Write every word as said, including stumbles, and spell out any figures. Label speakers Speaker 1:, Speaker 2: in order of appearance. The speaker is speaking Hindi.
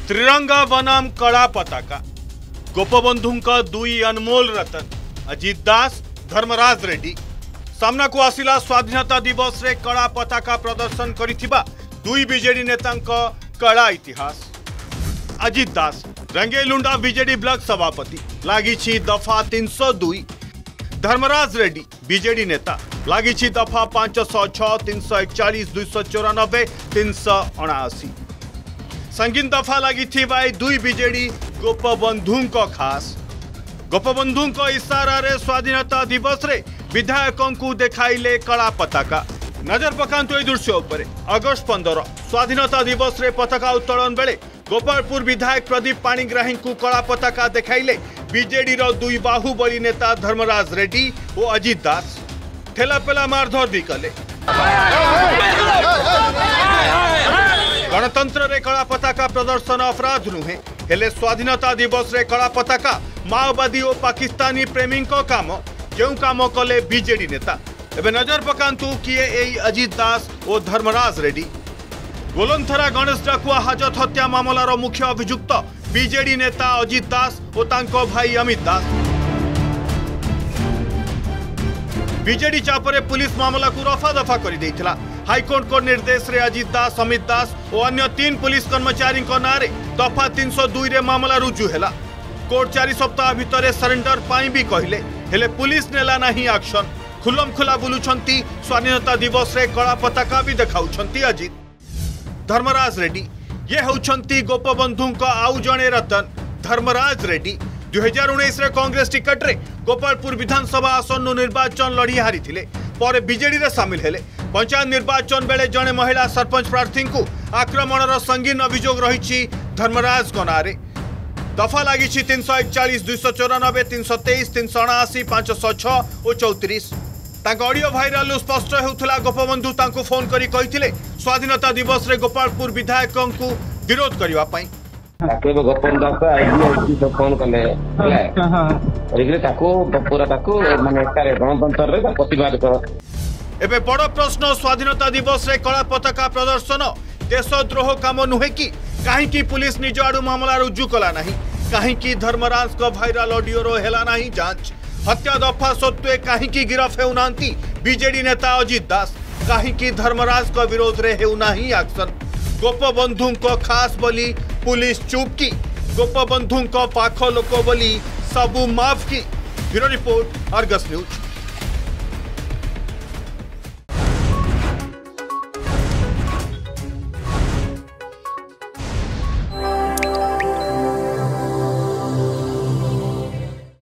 Speaker 1: त्रिरंगा बनाम कड़ा पताका गोपबंधु दुई अनमोल रतन अजित दास धर्मराज रेड्डी सामना को आसिला स्वाधीनता दिवस रे कड़ा पताका प्रदर्शन करिथिबा दुई बीजेडी नेता कड़ा इतिहास। अजित दास रंगेलुंडा बीजेडी ब्लॉक सभापति लागी दफा तीन सौ दुई। धर्मराज रेड्डी बीजेडी नेता लागी दफा पांच सौ छह तीन सौ एकचाश दुई सौ चौरानबे तीन सौ अणाशी। संगीन दफा लगी दुई बीजेडी गोपबंधु खास गोपबंधु इशारा रे स्वाधीनता दिवस रे विधायकों को देखाइले कड़ा पताका। नजर पकांतु ए दृश्य उपरे अगस्त पंद्रह स्वाधीनता दिवस रे पताका उत्तोलन बेले गोपालपुर विधायक प्रदीप पाणिग्राही को कड़ा पताका देखाइले बीजेडी रो दुई बाहुबली नेता धर्मराज रेड्डी और अजित दास। ठेलापेला मारधर भी कले। गणतंत्र रे कड़ा पताका प्रदर्शन अपराध नुहे हेले स्वाधीनता दिवस रे कड़ा पताका माओवादी और पाकिस्तानी प्रेमी काम जो काम कले बीजेडी नेता। एबे नजर पकांतु किए एई अजित दास और धर्मराज रेड्डी। गोलंथरा गणेश डाकुआ हाजत हत्या मामलार मुख्य अभियुक्त बीजेडी नेता अजित दास और तांको भाई अमित दास। बीजेडी चापरे पुलिस मामला को रफा दफा कर देइथिला। हाईकोर्ट को निर्देश रे अजित दास अमित दास और अन्य तीन पुलिस कर्मचारी नारे दफा तीन सौ दुई रे मामला रुजु हैला। कोर्ट चार सप्ताह भितर सरेंडर पाई भी कहले हेले पुलिस नेला नहीं एक्शन। खुलम खुला बुलुछंती स्वाधीनता दिवस रे कड़ा पताका भी देखाउछंती अजित। धर्मराज रेड्डी ये होउछंती गोपबंधु आउ जणे रतन धर्मराज रेड्डी दुई हजार उन्नीस रे कांग्रेस टिकट रे गोपालपुर विधानसभा आसन निर्वाचन लड़ी हारी थिले पर बीजेडी रे शामिल हेले। पंचायत निर्वाचन बेले जड़े महिला सरपंच प्रार्थी को आक्रमणर संगीन अभियोग रही धर्मराज नारे। दफा लगी तीन सौ एकचाश दुई सौ चौरानबे तीन सौ तेईस तीन सौ अणाशी पांच सौ छह और चौतीस। ऑडियो भाइराल स्पष्ट होता गोपबंधु तांको फोन करी कहिथिले स्वाधीनता दिवस रे गोपालपुर विधायकों को विरोध करने
Speaker 2: फोन कले प्रतिवाद
Speaker 1: एबे बड़ प्रश्न स्वाधीनता दिवस रे कड़ा पताका प्रदर्शन देशद्रोह काम नुहे कि कहीं पुलिस निज आड़ू मामला रुजु कला नहीं कहीं धर्मराज को भाइराल ऑडियो रो हेला नहीं जांच। हत्या दफा सत्वे कहीं गिरफ हेउना बीजेडी नेता अजित दास कहीं धर्मराज को विरोध रे हेउना एक्शन। गोपबंधु को खास बोली पुलिस चुप की गोपबंधु को पाख लोक बोली सबू माफ की। Bureau report Argus news.